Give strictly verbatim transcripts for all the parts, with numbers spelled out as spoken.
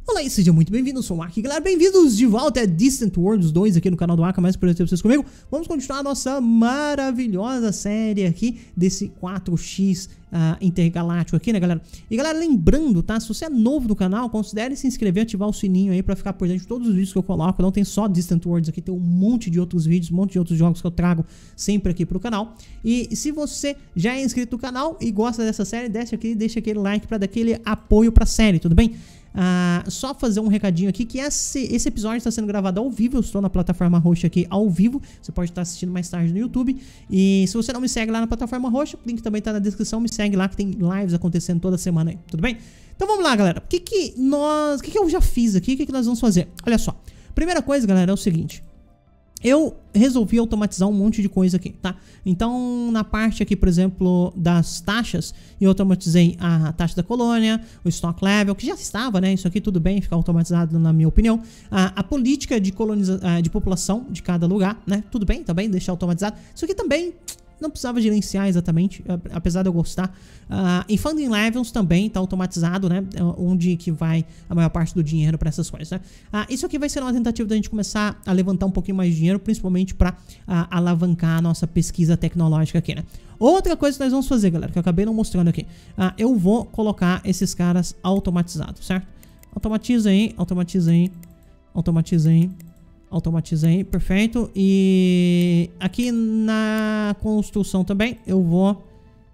Olá e seja muito bem-vindo, eu sou o Mark, galera, bem-vindos de volta a Distant Worlds dois aqui no canal do Aka, mais por ter vocês comigo. Vamos continuar a nossa maravilhosa série aqui desse quatro X uh, intergaláctico aqui, né, galera? E galera, lembrando, tá, se você é novo no canal, considere se inscrever, ativar o sininho aí pra ficar por dentro de todos os vídeos que eu coloco. Não tem só Distant Worlds aqui, tem um monte de outros vídeos, um monte de outros jogos que eu trago sempre aqui pro canal. E se você já é inscrito no canal e gosta dessa série, desce aqui e deixa aquele like pra dar aquele apoio pra série, tudo bem? Uh, só fazer um recadinho aqui que esse, esse episódio está sendo gravado ao vivo. Eu estou na plataforma roxa aqui ao vivo. Você pode estar assistindo mais tarde no YouTube. E se você não me segue lá na plataforma roxa, o link também está na descrição. Me segue lá que tem lives acontecendo toda semana aí, tudo bem? Então vamos lá, galera. O que que nós, o que que eu já fiz aqui? O que que nós vamos fazer? Olha só. Primeira coisa, galera, é o seguinte. Eu resolvi automatizar um monte de coisa aqui, tá? Então, na parte aqui, por exemplo, das taxas, eu automatizei a taxa da colônia, o stock level, que já estava, né? Isso aqui tudo bem, fica automatizado na minha opinião. A, a política de, coloniza de população de cada lugar, né? Tudo bem, também, deixar automatizado. Isso aqui também não precisava gerenciar exatamente, apesar de eu gostar. Uh, e funding levels também tá automatizado, né? Onde que vai a maior parte do dinheiro para essas coisas, né? Uh, isso aqui vai ser uma tentativa da gente começar a levantar um pouquinho mais de dinheiro, principalmente para uh, alavancar a nossa pesquisa tecnológica aqui, né? Outra coisa que nós vamos fazer, galera, que eu acabei não mostrando aqui. Uh, eu vou colocar esses caras automatizados, certo? Automatiza aí, automatiza aí, automatiza aí. Automatizei, perfeito. E aqui na construção também eu vou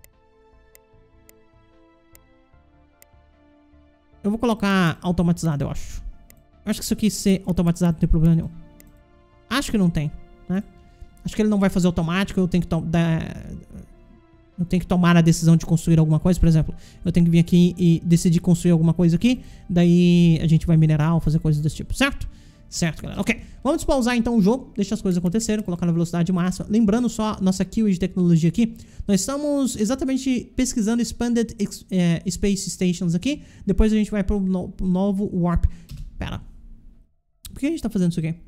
Eu vou colocar automatizado, eu acho. Eu acho que isso aqui ser automatizado não tem problema nenhum. Acho que não tem, né? Acho que ele não vai fazer automático. Eu tenho que dar Eu tenho que tomar a decisão de construir alguma coisa. Por exemplo, eu tenho que vir aqui e decidir construir alguma coisa aqui. Daí a gente vai minerar ou fazer coisas desse tipo, certo? Certo, galera. Ok, vamos despausar então o jogo, deixar as coisas acontecerem, colocar na velocidade máxima. Lembrando só, nossa keyword de tecnologia aqui, nós estamos exatamente pesquisando Expanded eh, Space Stations aqui. Depois a gente vai para o no, novo Warp. Pera, por que a gente tá fazendo isso aqui?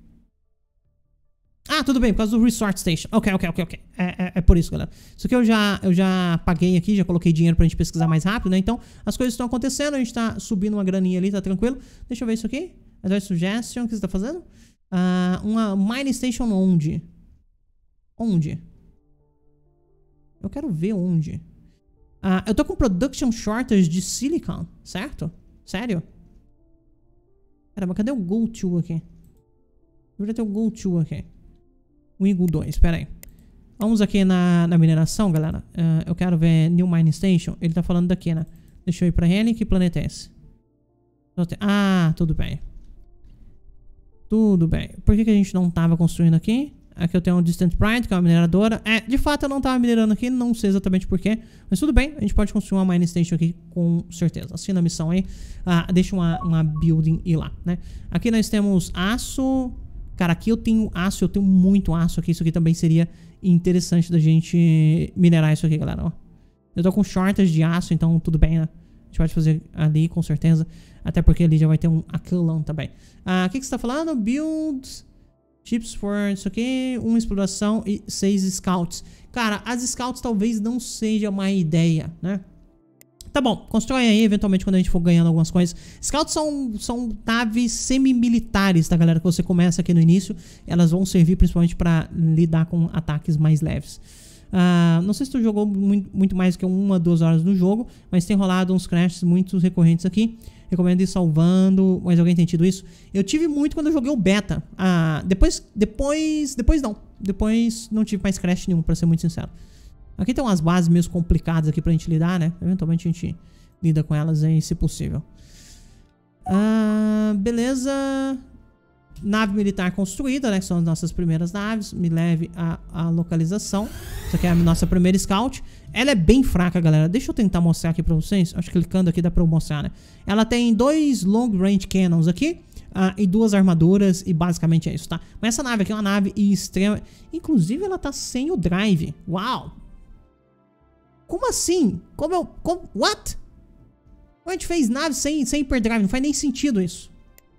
Ah, tudo bem, por causa do Resort Station. Ok, ok, ok, ok. É, é, é por isso, galera. Isso aqui eu já, eu já paguei aqui, já coloquei dinheiro pra gente pesquisar mais rápido, né? Então, as coisas estão acontecendo, a gente tá subindo uma graninha ali, tá tranquilo. Deixa eu ver isso aqui. Advice Suggestion, o que você tá fazendo? Uh, uma Mining Station onde? Onde? Eu quero ver onde. Uh, eu tô com Production Shortage de Silicon, certo? Sério? Caramba, cadê o Go To aqui? Deveria ter o Go To aqui. O Eagle dois, pera aí. Vamos aqui na, na mineração, galera. Uh, eu quero ver New Mining Station. Ele tá falando daqui, né? Deixa eu ir pra ele. Que planeta é esse? Ah, tudo bem. Tudo bem. Por que que a gente não tava construindo aqui? Aqui eu tenho um Distant Pride, que é uma mineradora. É, de fato eu não tava minerando aqui, não sei exatamente porquê. Mas tudo bem, a gente pode construir uma mining station aqui com certeza. Assina a missão aí. Ah, deixa uma, uma building ir lá, né? Aqui nós temos aço. Cara, aqui eu tenho aço, eu tenho muito aço aqui. Isso aqui também seria interessante da gente minerar isso aqui, galera. Ó. Eu tô com shortage de aço, então tudo bem, né? A gente pode fazer ali, com certeza. Até porque ali já vai ter um aquilão também. Ah, o que, que você tá falando? Build chips for isso aqui. Uma exploração e seis scouts. Cara, as scouts talvez não seja uma ideia, né? Tá bom, constrói aí, eventualmente, quando a gente for ganhando algumas coisas. Scouts são, são naves semi-militares, tá, galera? Que você começa aqui no início. Elas vão servir principalmente pra lidar com ataques mais leves. Uh, não sei se tu jogou muito, muito mais que uma, duas horas do jogo, mas tem rolado uns crashes muito recorrentes aqui. Recomendo ir salvando. Mas alguém tem tido isso? Eu tive muito quando eu joguei o beta. Uh, depois, depois, depois não. Depois não tive mais crash nenhum, pra ser muito sincero. Aqui tem umas bases meio complicadas aqui pra gente lidar, né? Eventualmente a gente lida com elas aí, se possível. Uh, beleza. Nave militar construída, né? Que são as nossas primeiras naves. Me leve a, a localização. Essa aqui é a nossa primeira scout. Ela é bem fraca, galera. Deixa eu tentar mostrar aqui pra vocês. Acho que clicando aqui dá pra eu mostrar, né? Ela tem dois long range cannons aqui. Uh, e duas armaduras. E basicamente é isso, tá? Mas essa nave aqui é uma nave extrema. Inclusive ela tá sem o drive. Uau! Como assim? Como eu... Como, what? A gente fez nave sem, sem hyperdrive. Não faz nem sentido isso.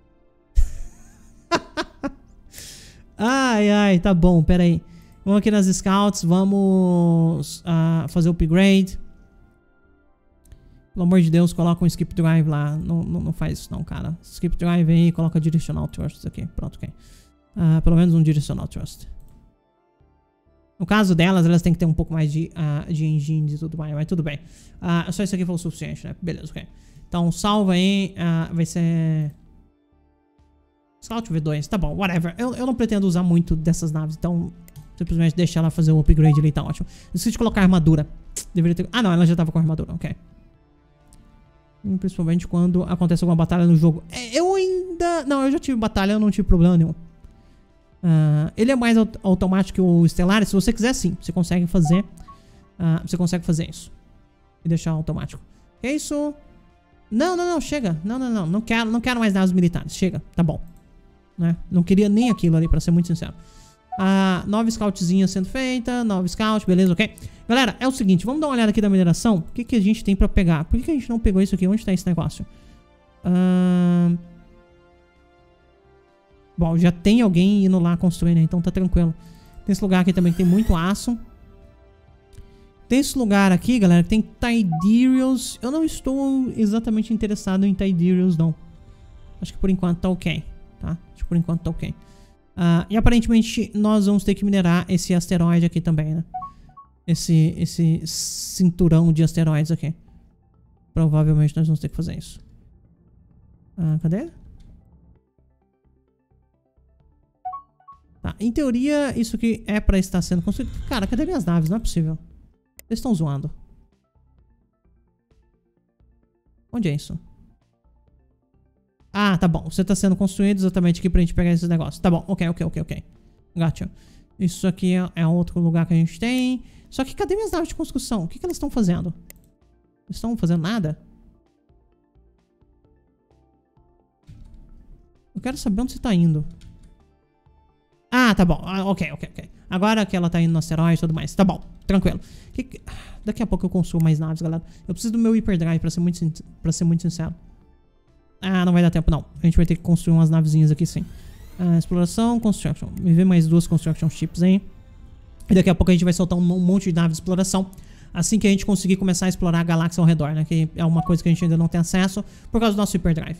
Ai, ai, tá bom, pera aí. Vamos aqui nas scouts, vamos uh, fazer o upgrade. Pelo amor de Deus, coloca um skip drive lá. Não, não, não faz isso não, cara. Skip drive aí e coloca directional thrust aqui. Pronto, ok. Uh, pelo menos um directional thrust. No caso delas, elas têm que ter um pouco mais de, uh, de engines e tudo mais, mas tudo bem. Uh, só isso aqui foi o suficiente, né? Beleza, ok. Então, salva aí. Uh, vai ser... Scout V dois, tá bom, whatever. Eu, eu não pretendo usar muito dessas naves, então... Simplesmente deixar ela fazer o upgrade ali, tá ótimo. Esqueci de colocar armadura. Deveria ter... Ah, não, ela já tava com armadura, ok. E principalmente quando acontece alguma batalha no jogo. É, eu ainda... Não, eu já tive batalha, eu não tive problema nenhum. Uh, ele é mais aut automático que o Stellaris. Se você quiser, sim. Você consegue fazer... Uh, você consegue fazer isso. E deixar automático. Que é isso? Não, não, não, chega. Não, não, não. Não quero, não quero mais naves militares. Chega, tá bom. Né? Não queria nem aquilo ali, pra ser muito sincero. Ah, nove scoutzinhas sendo feita, nove scout, beleza, ok? Galera, é o seguinte, vamos dar uma olhada aqui da mineração. O que, que a gente tem pra pegar? Por que, que a gente não pegou isso aqui? Onde tá esse negócio? Ah... Bom, já tem alguém indo lá construir, né? Então tá tranquilo. Tem esse lugar aqui também que tem muito aço. Tem esse lugar aqui, galera, que tem Tydirials. Eu não estou exatamente interessado em Tydirials, não. Acho que por enquanto tá ok, tá? Acho que por enquanto tá ok. Uh, e aparentemente nós vamos ter que minerar esse asteroide aqui também, né? Esse, esse cinturão de asteroides aqui. Provavelmente nós vamos ter que fazer isso. Uh, cadê? Tá, em teoria isso aqui é pra estar sendo construído. Cara, cadê minhas naves? Não é possível. Eles estão zoando. Onde é isso? Ah, tá bom. Você tá sendo construído exatamente aqui pra gente pegar esses negócios. Tá bom. Ok, ok, ok, ok. Gotcha. Isso aqui é, é outro lugar que a gente tem. Só que cadê minhas naves de construção? O que, que elas estão fazendo? Eles estão fazendo nada? Eu quero saber onde você tá indo. Ah, tá bom. Ah, ok, ok, ok. Agora que ela tá indo no asteroide e tudo mais. Tá bom. Tranquilo. Que que... Daqui a pouco eu construo mais naves, galera. Eu preciso do meu hyperdrive pra ser muito, sin... pra ser muito sincero. Ah, não vai dar tempo não. A gente vai ter que construir umas navezinhas aqui sim. Ah, exploração, construction. Me vê mais duas construction ships aí. E daqui a pouco a gente vai soltar um monte de naves de exploração. Assim que a gente conseguir começar a explorar a galáxia ao redor, né? Que é uma coisa que a gente ainda não tem acesso por causa do nosso hyperdrive.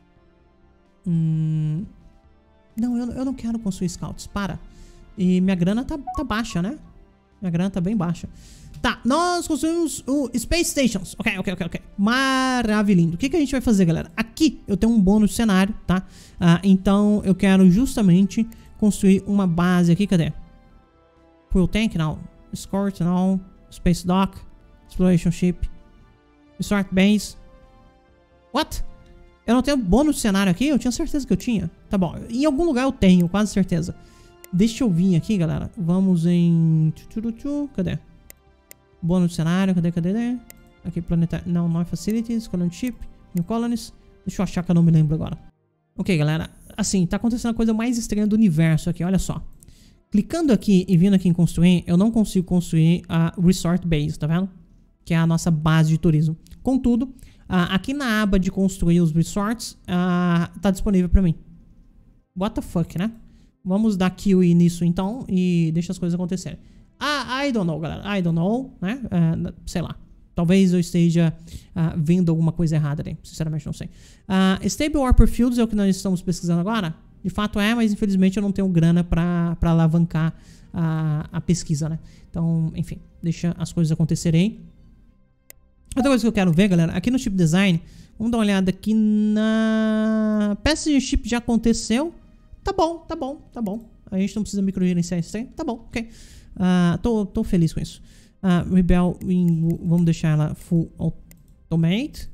Hum... Não, eu, eu não quero construir scouts. Para. E minha grana tá, tá baixa, né? Minha grana tá bem baixa. Tá, nós construímos o Space Stations. Ok, ok, ok, ok. Maravilhoso. O que, que a gente vai fazer, galera? Aqui eu tenho um bônus cenário, tá? Ah, então eu quero justamente construir uma base aqui. Cadê? Fuel Tank, não. Escort, não. Space Dock. Exploration Ship. Resort Base. What? Eu não tenho bônus cenário aqui? Eu tinha certeza que eu tinha. Tá bom. Em algum lugar eu tenho, quase certeza. Deixa eu vir aqui, galera. Vamos em... Cadê? Bônus de cenário, cadê, cadê, cadê? Aqui, planetário, não, não é Facilities, Colony Ship, New Colonies. Deixa eu achar que eu não me lembro agora. Ok, galera, assim, tá acontecendo a coisa mais estranha do universo aqui, olha só. Clicando aqui e vindo aqui em construir, eu não consigo construir a Resort Base, tá vendo? Que é a nossa base de turismo. Contudo, uh, aqui na aba de construir os resorts, uh, tá disponível pra mim. What the fuck, né? Vamos dar kill nisso então e deixa as coisas acontecerem. Ah, I don't know, galera. I don't know, né? Uh, sei lá. Talvez eu esteja uh, vendo alguma coisa errada ali. Sinceramente, não sei. Uh, Stable Warper Fields é o que nós estamos pesquisando agora? De fato é, mas infelizmente eu não tenho grana pra, pra alavancar a, a pesquisa, né? Então, enfim. Deixa as coisas acontecerem. Outra coisa que eu quero ver, galera. Aqui no Chip Design. Vamos dar uma olhada aqui na... Peça de chip já aconteceu. Tá bom, tá bom, tá bom. A gente não precisa microgerenciar isso aí. Tá bom, ok. Uh, tô, tô feliz com isso. Uh, Rebel, vamos deixar ela full automate.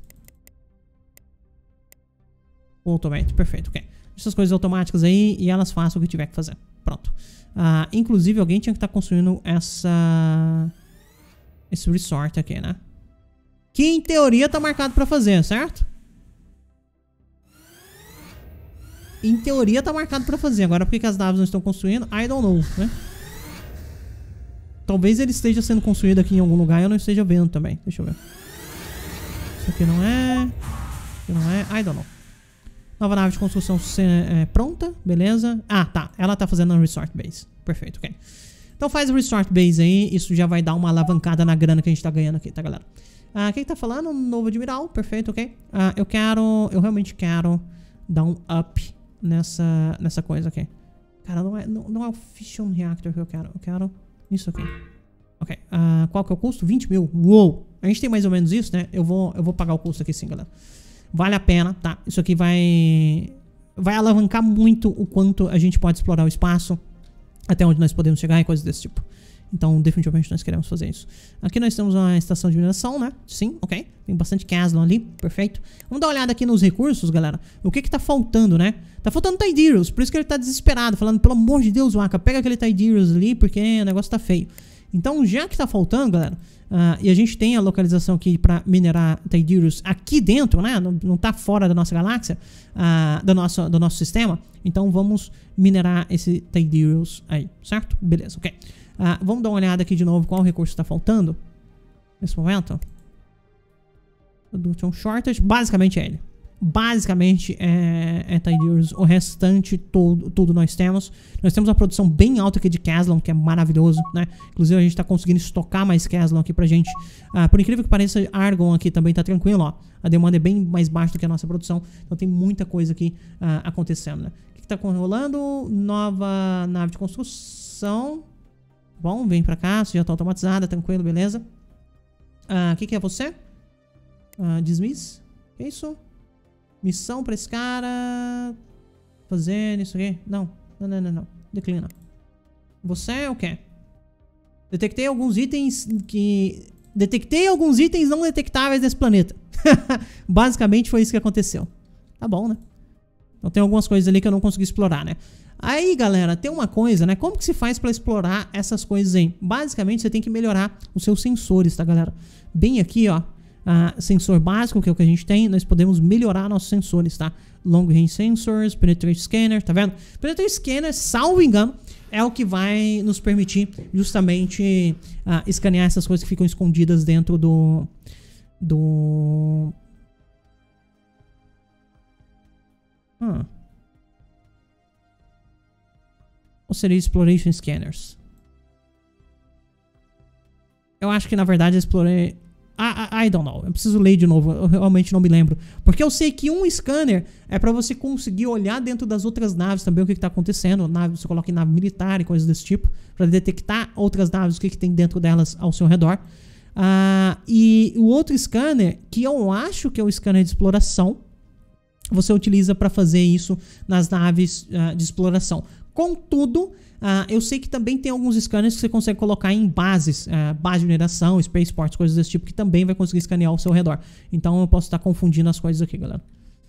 Full automate, perfeito, ok. Essas coisas automáticas aí e elas façam o que tiver que fazer. Pronto. Uh, inclusive, alguém tinha que estar tá construindo essa... Esse resort aqui, né? Que em teoria tá marcado pra fazer, certo? Em teoria tá marcado pra fazer. Agora, por que, que as naves não estão construindo? I don't know, né? Talvez ele esteja sendo construído aqui em algum lugar e eu não esteja vendo também. Deixa eu ver. Isso aqui não é. Isso aqui não é. I don't know. Nova nave de construção é, pronta. Beleza. Ah, tá. Ela tá fazendo a Resort Base. Perfeito, ok. Então faz a Resort Base aí. Isso já vai dar uma alavancada na grana que a gente tá ganhando aqui, tá, galera? Ah, quem tá falando? Novo admiral, perfeito, ok. Ah, eu quero, eu realmente quero dar um up nessa, nessa coisa aqui. Cara, não é, não, não é o Fission Reactor que eu quero, eu quero isso aqui. Ok, ah, qual que é o custo? vinte mil, uou. A gente tem mais ou menos isso, né? Eu vou, eu vou pagar o custo aqui sim, galera. Vale a pena, tá? Isso aqui vai, vai alavancar muito o quanto a gente pode explorar o espaço, até onde nós podemos chegar e coisas desse tipo. Então, definitivamente, nós queremos fazer isso. Aqui nós temos uma estação de mineração, né? Sim, ok. Tem bastante Caslon ali, perfeito. Vamos dar uma olhada aqui nos recursos, galera. O que que tá faltando, né? Tá faltando Tidyrus, por isso que ele tá desesperado, falando, pelo amor de Deus, Waka, pega aquele Tidyrus ali, porque o negócio tá feio. Então, já que tá faltando, galera, uh, e a gente tem a localização aqui pra minerar Tidyrus aqui dentro, né? Não, não tá fora da nossa galáxia, uh, do, nosso, do nosso sistema. Então, vamos minerar esse Tidyrus aí, certo? Beleza, ok. Uh, vamos dar uma olhada aqui de novo qual recurso está faltando nesse momento. Production Shortage, basicamente é ele. Basicamente é, é Tidyrus. O restante todo, tudo nós temos. Nós temos uma produção bem alta aqui de Caslon, que é maravilhoso, né? Inclusive a gente está conseguindo estocar mais Caslon aqui pra gente. uh, Por incrível que pareça, Argon aqui também tá tranquilo, ó. A demanda é bem mais baixa do que a nossa produção. Então tem muita coisa aqui uh, acontecendo, né? O que, que tá rolando? Nova nave de construção. Bom, vem pra cá, você já tá automatizada, tranquilo, beleza. O uh, que que é você? Uh, dismiss? Que isso? Missão pra esse cara. Fazendo isso aqui? Não, não, não, não, não. Declina. Você é o quê? Detectei alguns itens que... Detectei alguns itens não detectáveis desse planeta. Basicamente foi isso que aconteceu. Tá bom, né? Então tem algumas coisas ali que eu não consegui explorar, né? Aí, galera, tem uma coisa, né? Como que se faz pra explorar essas coisas aí? Basicamente, você tem que melhorar os seus sensores, tá, galera? Bem aqui, ó, uh, sensor básico, que é o que a gente tem, nós podemos melhorar nossos sensores, tá? Long Range Sensors, Penetrate Scanner, tá vendo? Penetrate Scanner, salvo engano, é o que vai nos permitir justamente uh, escanear essas coisas que ficam escondidas dentro do... do... Ah... Ou seria Exploration Scanners? Eu acho que na verdade eu explorei... I, I, I don't know. Eu preciso ler de novo. Eu realmente não me lembro. Porque eu sei que um scanner é pra você conseguir olhar dentro das outras naves também o que, que tá acontecendo. Nave, você coloca em nave militar e coisas desse tipo. Pra detectar outras naves, o que, que tem dentro delas ao seu redor. Uh, e o outro scanner, que eu acho que é o scanner de exploração, você utiliza pra fazer isso nas naves uh, de exploração. Contudo, uh, eu sei que também tem alguns scanners que você consegue colocar em bases, uh, base de mineração, spaceports, coisas desse tipo, que também vai conseguir escanear ao seu redor. Então eu posso estar confundindo as coisas aqui, galera.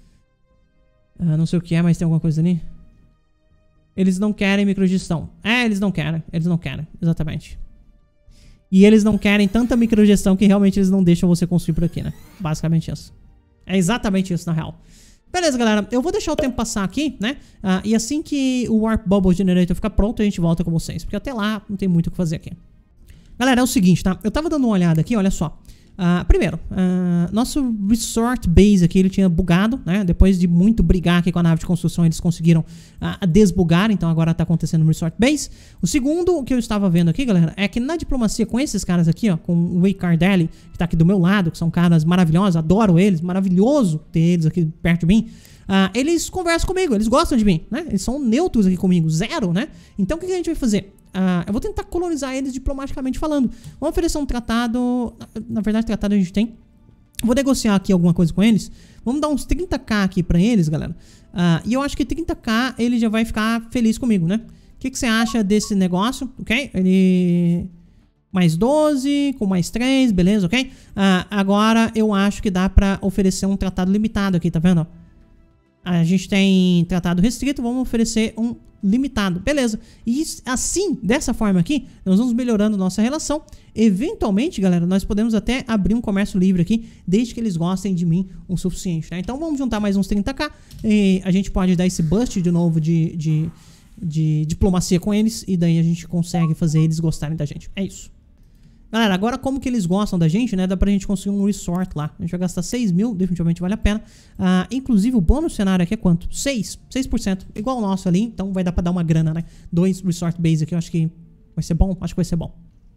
Uh, não sei o que é, mas tem alguma coisa ali. Eles não querem microgestão. É, eles não querem, eles não querem, exatamente. E eles não querem tanta microgestão que realmente eles não deixam você construir por aqui, né? Basicamente isso. É exatamente isso, na real. Beleza, galera, eu vou deixar o tempo passar aqui, né? Uh, e assim que o Warp Bubble Generator ficar pronto, a gente volta com vocês. Porque até lá não tem muito o que fazer aqui. Galera, é o seguinte, tá? Eu tava dando uma olhada aqui, olha só. Uh, primeiro, uh, nosso Resort Base aqui, ele tinha bugado, né? Depois de muito brigar aqui com a nave de construção, eles conseguiram uh, desbugar. Então agora tá acontecendo no Resort Base. O segundo, o que eu estava vendo aqui, galera, é que na diplomacia com esses caras aqui, ó, com o Way Cardelli, que tá aqui do meu lado, que são caras maravilhosos, adoro eles, maravilhoso ter eles aqui perto de mim. Uh, eles conversam comigo, eles gostam de mim, né? Eles são neutros aqui comigo, zero, né? Então o que, que a gente vai fazer? Uh, eu vou tentar colonizar eles diplomaticamente falando. Vamos oferecer um tratado. Na verdade, tratado a gente tem. Vou negociar aqui alguma coisa com eles. Vamos dar uns trinta k aqui pra eles, galera. Uh, e eu acho que trinta k ele já vai ficar feliz comigo, né? O que, que você acha desse negócio? Ok? Ele... Mais doze, com mais três, beleza, ok? Uh, agora eu acho que dá pra oferecer um tratado limitado aqui, tá vendo? A gente tem tratado restrito, vamos oferecer um limitado, beleza. E assim, dessa forma aqui, nós vamos melhorando nossa relação. Eventualmente, galera, nós podemos até abrir um comércio livre aqui, desde que eles gostem de mim o suficiente, tá? Então vamos juntar mais uns trinta k e a gente pode dar esse boost de novo de, de, de diplomacia com eles e daí a gente consegue fazer eles gostarem da gente. É isso. Galera, agora como que eles gostam da gente, né? Dá pra gente conseguir um resort lá. A gente vai gastar seis mil, definitivamente vale a pena. Uh, inclusive o bônus cenário aqui é quanto? seis, seis por cento. Igual o nosso ali, então vai dar pra dar uma grana, né? Dois resort base aqui, eu acho que vai ser bom. Acho que vai ser bom.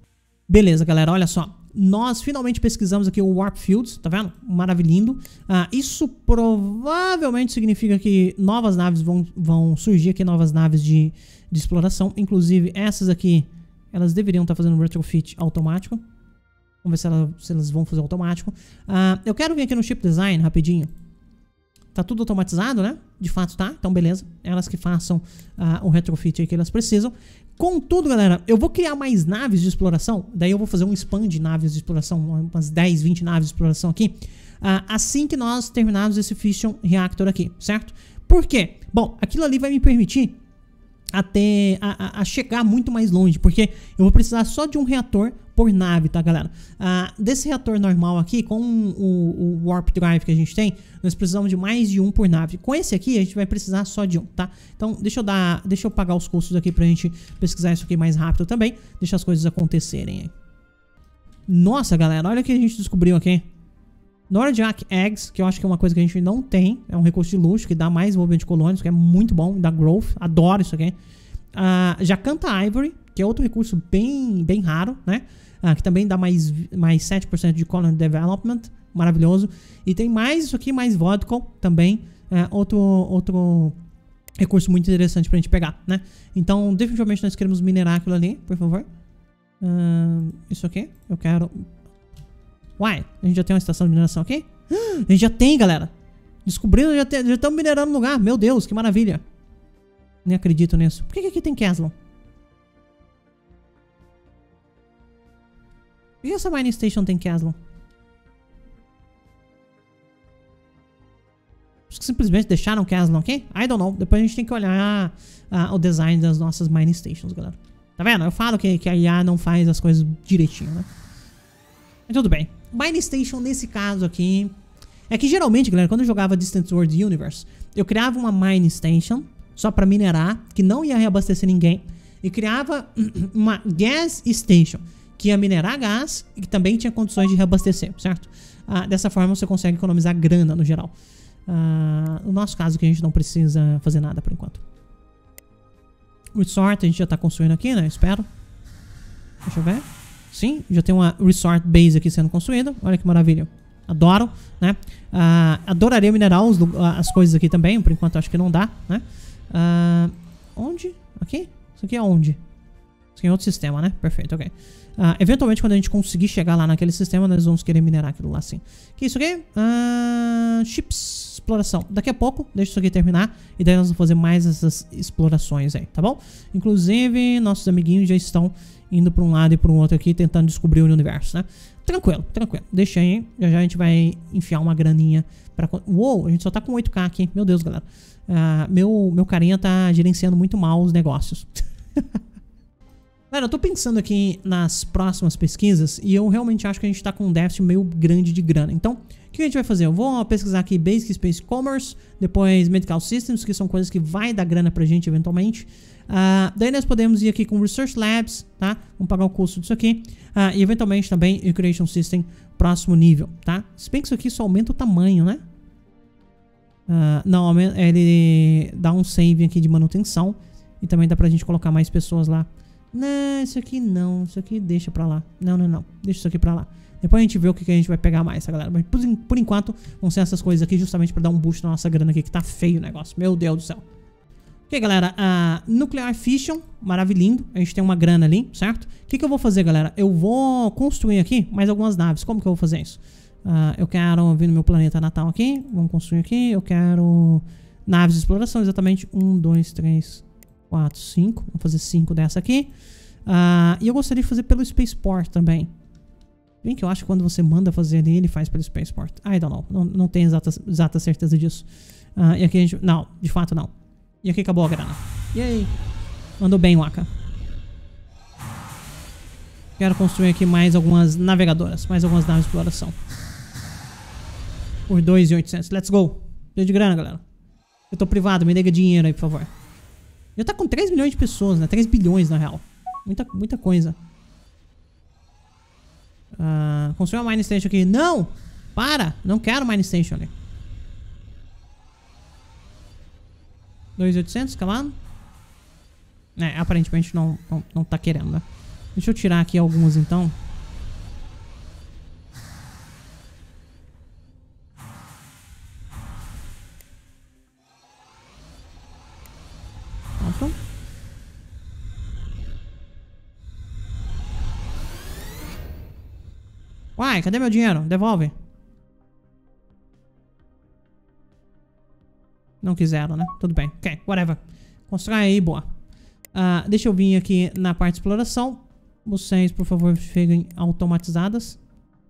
Beleza, galera, olha só. Nós finalmente pesquisamos aqui o Warp Fields, tá vendo? Maravilhindo. Ah, isso provavelmente significa que novas naves vão, vão surgir aqui, novas naves de, de exploração. Inclusive, essas aqui, elas deveriam estar fazendo retrofit automático. Vamos ver se, ela, se elas vão fazer automático. Ah, eu quero vir aqui no Ship Design, rapidinho. Tá tudo automatizado, né? De fato tá, então beleza. Elas que façam ah, o retrofit aí que elas precisam. Contudo, galera, eu vou criar mais naves de exploração. Daí eu vou fazer um spam de naves de exploração, umas dez, vinte naves de exploração aqui, uh, assim que nós terminarmos esse Fission Reactor aqui, certo? Por quê? Bom, aquilo ali vai me permitir até a, a, a chegar muito mais longe, porque eu vou precisar só de um reator por nave, tá, galera? Uh, desse reator normal aqui, com o, o Warp Drive que a gente tem, nós precisamos de mais de um por nave. Com esse aqui, a gente vai precisar só de um, tá? Então, deixa eu dar, deixa eu pagar os custos aqui pra gente pesquisar isso aqui mais rápido também. Deixa as coisas acontecerem aí. Nossa, galera, olha o que a gente descobriu aqui. Nordic Eggs, que eu acho que é uma coisa que a gente não tem. É um recurso de luxo que dá mais movimento de colônias, que é muito bom, dá growth. Adoro isso aqui. Uh, Jacanta Ivory, que é outro recurso bem, bem raro, né? Uh, que também dá mais, mais sete por cento de colony development. Maravilhoso. E tem mais isso aqui, mais vodka também. Uh, outro, outro recurso muito interessante pra gente pegar, né? Então, definitivamente nós queremos minerar aquilo ali, por favor. Uh, isso aqui, eu quero... Uai, a gente já tem uma estação de mineração aqui? A gente já tem, galera. Descobrindo, já estamos minerando no lugar. Meu Deus, que maravilha. Nem acredito nisso. Por que, que aqui tem Caslon? Por que essa mining station tem Caslon? Acho que simplesmente deixaram Caslon aqui? I don't know. Depois a gente tem que olhar uh, o design das nossas mining stations, galera. Tá vendo? Eu falo que, que a I A não faz as coisas direitinho, né? Mas tudo bem. Mining Station, nesse caso aqui... É que geralmente, galera, quando eu jogava Distant World Universe, eu criava uma Mining Station só pra minerar, que não ia reabastecer ninguém. E criava uma Gas Station, que ia minerar gás e que também tinha condições de reabastecer, certo? Ah, dessa forma você consegue economizar grana no geral. Ah, no nosso caso, que a gente não precisa fazer nada por enquanto. Resort, a gente já tá construindo aqui, né? Espero. Deixa eu ver. Sim, já tem uma resort base aqui sendo construída. Olha que maravilha. Adoro, né? Uh, adoraria minerar os, as coisas aqui também. Por enquanto acho que não dá, né? Uh, onde? Aqui? Isso aqui é onde? Isso aqui é outro sistema, né? Perfeito, ok. Uh, eventualmente, quando a gente conseguir chegar lá naquele sistema, nós vamos querer minerar aquilo lá, sim. Que isso aqui? Uh, chips, exploração. Daqui a pouco, deixa isso aqui terminar. E daí nós vamos fazer mais essas explorações aí, tá bom? Inclusive, nossos amiguinhos já estão indo para um lado e para o outro aqui, tentando descobrir o universo, né? Tranquilo, tranquilo. Deixa aí, já já a gente vai enfiar uma graninha para... Uou, a gente só tá com oito K aqui. Meu Deus, galera. Uh, meu, meu carinha tá gerenciando muito mal os negócios. Galera, eu tô pensando aqui nas próximas pesquisas e eu realmente acho que a gente tá com um déficit meio grande de grana. Então, o que a gente vai fazer? Eu vou pesquisar aqui Basic Space Commerce, depois Medical Systems, que são coisas que vai dar grana pra gente eventualmente. Uh, daí nós podemos ir aqui com Research Labs, tá? Vamos pagar o custo disso aqui. Uh, e eventualmente também Recreation System, próximo nível, tá? Se bem que isso aqui só aumenta o tamanho, né? Uh, não, ele dá um save aqui de manutenção. E também dá pra gente colocar mais pessoas lá. Não, isso aqui não. Isso aqui deixa pra lá. Não, não, não. Deixa isso aqui pra lá. Depois a gente vê o que, que a gente vai pegar mais, tá, galera? Mas por, por enquanto, vão ser essas coisas aqui justamente pra dar um boost na nossa grana aqui, que tá feio o negócio. Meu Deus do céu. Ok, galera, uh, Nuclear Fission, maravilhindo, a gente tem uma grana ali, certo? O que, que eu vou fazer, galera? Eu vou construir aqui mais algumas naves. Como que eu vou fazer isso? Uh, eu quero vir no meu planeta natal aqui, vamos construir aqui, eu quero naves de exploração, exatamente, um, dois, três, quatro, cinco, vamos fazer cinco dessa aqui. Uh, e eu gostaria de fazer pelo Spaceport também. Bem que eu acho que quando você manda fazer ali, ele faz pelo Spaceport. I don't know, não, não tenho exata, exata certeza disso. Uh, e aqui a gente, não, de fato não. E aqui acabou a grana. E aí? Mandou bem, Waka. Quero construir aqui mais algumas navegadoras. Mais algumas naves de exploração. Por dois mil e oitocentos. Let's go. Deu de grana, galera. Eu tô privado. Me nega dinheiro aí, por favor. Já tá com três milhões de pessoas, né? três bilhões, na real. Muita, muita coisa. Uh, construir uma mine station aqui. Não! Para! Não quero mine station ali. dois mil e oitocentos, calando. É, aparentemente não, não, não tá querendo, né? Deixa eu tirar aqui algumas então. Pronto. Uai, cadê meu dinheiro? Devolve. Não quiseram, né? Tudo bem. Ok, whatever. Constrói aí, boa. Uh, deixa eu vir aqui na parte de exploração. Vocês, por favor, fiquem automatizadas.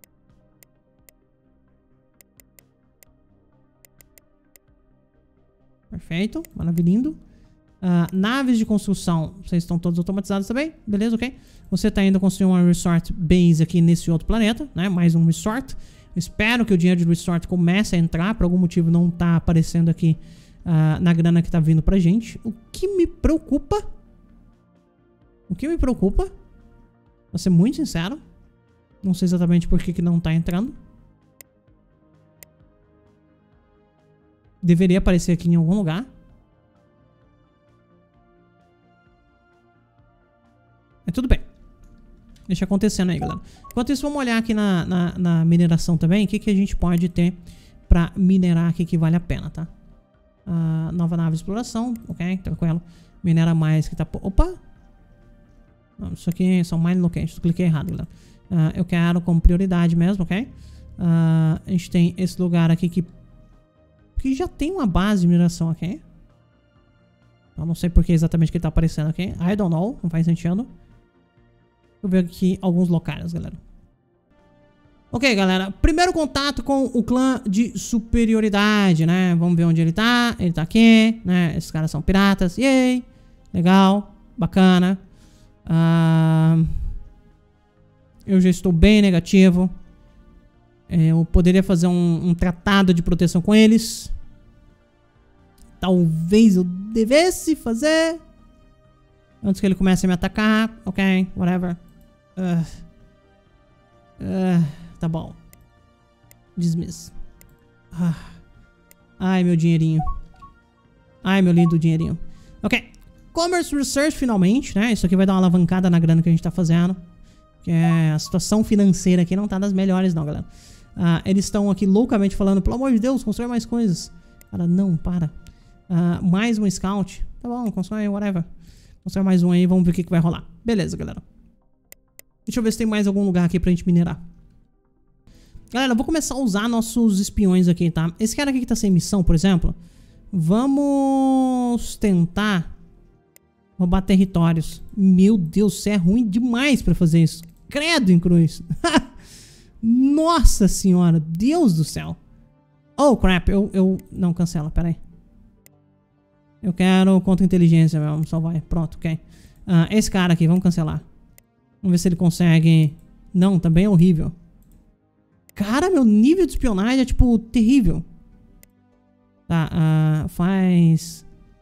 Perfeito, maravilhindo. Uh, naves de construção, vocês estão todos automatizados também? Beleza, ok? Você está indo construir uma resort base aqui nesse outro planeta, né? Mais um resort. Espero que o dinheiro de resort comece a entrar. Por algum motivo não está aparecendo aqui uh, na grana que está vindo pra gente. O que me preocupa... O que me preocupa... Vou ser muito sincero. Não sei exatamente por que, que não tá entrando. Deveria aparecer aqui em algum lugar. Mas tudo bem. Deixa acontecendo aí, galera. Enquanto isso, vamos olhar aqui na, na, na mineração também. O que, que a gente pode ter pra minerar aqui que vale a pena, tá? Uh, nova nave de exploração. Ok, tranquilo. Minera mais que tá... Opa! Não, isso aqui são mine locations. Cliquei errado, galera. Uh, eu quero como prioridade mesmo, ok? Uh, a gente tem esse lugar aqui que... Que já tem uma base de mineração aqui. Okay? Eu não sei por que exatamente que tá aparecendo aqui. Okay? I don't know. Não faz sentido. Deixa eu ver aqui alguns locais, galera. Ok, galera. Primeiro contato com o clã de superioridade, né? Vamos ver onde ele tá. Ele tá aqui, né? Esses caras são piratas. Yay! Legal. Bacana. Uh, eu já estou bem negativo. Eu poderia fazer um, um tratado de proteção com eles. Talvez eu devesse fazer antes que ele comece a me atacar. Ok, whatever. Uh, uh, tá bom. Dismiss. Ah. Ai, meu dinheirinho. Ai, meu lindo dinheirinho. Ok. Commerce Research, finalmente, né? Isso aqui vai dar uma alavancada na grana que a gente tá fazendo. Que é a situação financeira aqui não tá das melhores, não, galera. Uh, eles estão aqui loucamente falando, pelo amor de Deus, constrói mais coisas. Cara, não, para. Uh, mais um scout. Tá bom, constrói, whatever. Constrói mais um aí, vamos ver o que, que vai rolar. Beleza, galera. Deixa eu ver se tem mais algum lugar aqui pra gente minerar. Galera, eu vou começar a usar nossos espiões aqui, tá? Esse cara aqui que tá sem missão, por exemplo. Vamos tentar roubar territórios. Meu Deus, você é ruim demais pra fazer isso. Credo em cruz. Nossa senhora, Deus do céu. Oh, crap, eu... eu... Não, cancela, pera aí. Eu quero contra-inteligência mesmo, só vai. Pronto, ok. Uh, esse cara aqui, vamos cancelar. Vamos ver se ele consegue... Não, também é horrível. Cara, meu nível de espionagem é, tipo, terrível. Tá, uh, faz...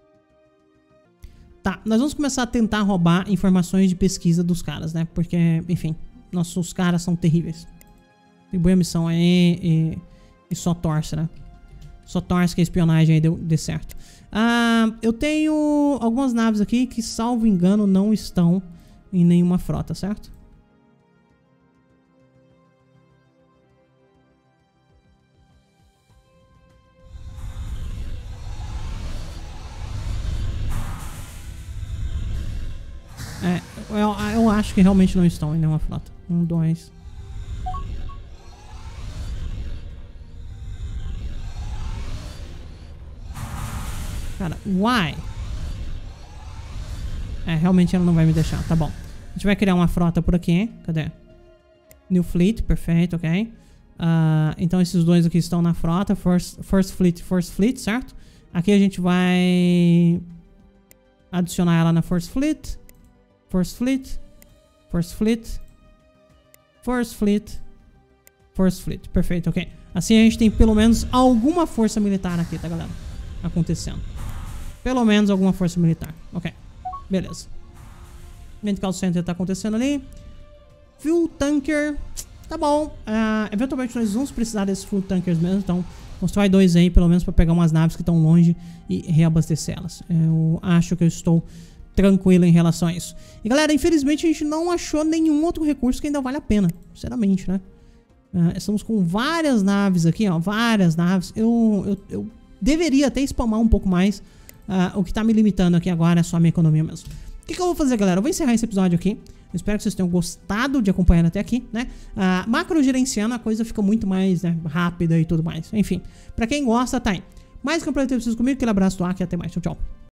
Tá, nós vamos começar a tentar roubar informações de pesquisa dos caras, né? Porque, enfim, nossos caras são terríveis. Atribui a missão aí e, e só torce, né? Só torce que a espionagem aí deu, dê certo. Ah, eu tenho algumas naves aqui que, salvo engano, não estão em nenhuma frota, certo? É, eu, eu acho que realmente não estão em nenhuma frota. Um, dois... Cara, why? É, realmente ela não vai me deixar, tá bom. A gente vai criar uma frota por aqui, hein? Cadê? New Fleet, perfeito, ok. Uh, então esses dois aqui estão na frota. First, first Fleet, First Fleet, certo? Aqui a gente vai adicionar ela na First Fleet. First Fleet. First Fleet. First Fleet. First Fleet, perfeito, ok. Assim a gente tem pelo menos alguma força militar aqui, tá, galera? Acontecendo. Pelo menos alguma força militar. Ok, beleza. Medical Center tá acontecendo ali. Fuel Tanker. Tá bom. Uh, eventualmente nós vamos precisar desses Fuel Tankers mesmo. Então, constrói dois aí, pelo menos pra pegar umas naves que estão longe e reabastecer elas. Eu acho que eu estou tranquilo em relação a isso. E galera, infelizmente a gente não achou nenhum outro recurso que ainda vale a pena, sinceramente, né? Uh, estamos com várias naves aqui, ó, várias naves. Eu, eu, eu deveria até spamar um pouco mais. Uh, o que tá me limitando aqui agora é só a minha economia mesmo. O que, que eu vou fazer, galera? Eu vou encerrar esse episódio aqui. Eu espero que vocês tenham gostado de acompanhar até aqui, né? Uh, macro gerenciando a coisa fica muito mais, né, rápida e tudo mais. Enfim, pra quem gosta, tá aí. Mais que um prazer ter vocês comigo. Aquele abraço do Aki e até mais. Tchau, tchau.